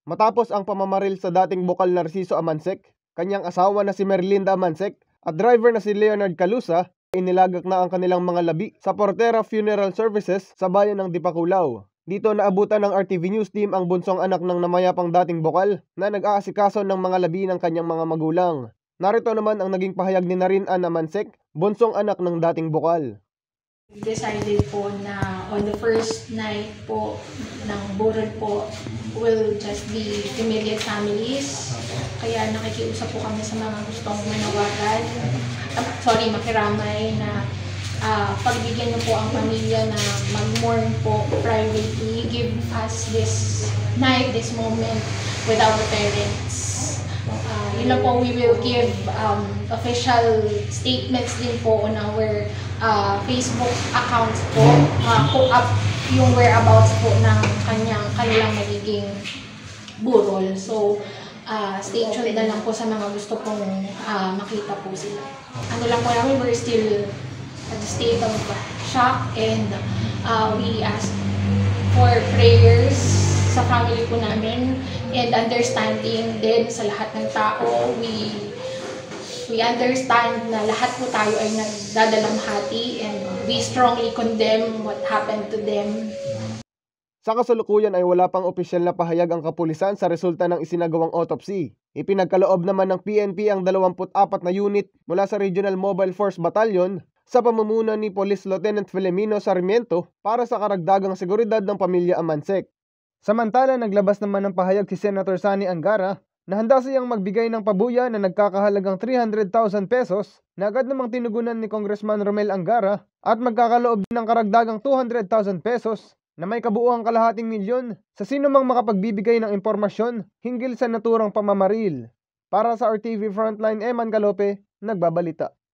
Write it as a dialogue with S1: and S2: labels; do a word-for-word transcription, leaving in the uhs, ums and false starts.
S1: matapos ang pamamaril sa dating bokal Narciso Amansec, kanyang asawa na si Merlinda Amansec at driver na si Leonard Calusa, inilagak na ang kanilang mga labi sa Portera Funeral Services sa bayan ng Dipakulaw. Dito naabutan ng R T V News Team ang bunsong anak ng namayapang dating bokal na nag-aasikaso ng mga labi ng kanyang mga magulang. Narito naman ang naging pahayag ni Narin Ann Amansec, bunsong anak ng dating bokal.
S2: Decided po na on the first night po ng burol po will just be immediate families. Kaya nakikiusap po kami sa mga gustong manawagan, uh, sorry, makiramay na uh, pagbigyan niyo po ang pamilya na mag-mourn po privately. Give us this night, this moment with our parents. Uh, yun lang po, we will give um, official statements din po on our uh, Facebook accounts po, uh, po up yung whereabouts po ng kanyang kanilang magiging burol. So, uh, stay tuned na lang po sa mga gusto pong uh, makita po sila. Ano lang po namin, we're still at the state of shock, and uh, we ask for prayers sa family po namin and understanding din sa lahat ng tao. We we understand na lahat po tayo ay nagdadalamhati, and we strongly condemn what happened to them.
S1: Sa kasalukuyan ay wala pang opisyal na pahayag ang kapulisan sa resulta ng isinagawang autopsy. Ipinagkaloob naman ng P N P ang dalawampu't apat na unit mula sa Regional Mobile Force Battalion sa pamumuno ni Police Lieutenant Filemino Sarmiento para sa karagdagang seguridad ng pamilya Amansec. Samantala, naglabas naman ng pahayag si Senator Sani Angara na handa siyang magbigay ng pabuya na nagkakahalagang three hundred thousand pesos na agad namang tinugunan ni Congressman Romel Angara at magkakaloob din ng karagdagang two hundred thousand pesos na may kabuuang kalahating milyon sa sino mang makapagbibigay ng impormasyon hinggil sa naturang pamamaril. Para sa R T V Frontline, Eman Galope, nagbabalita.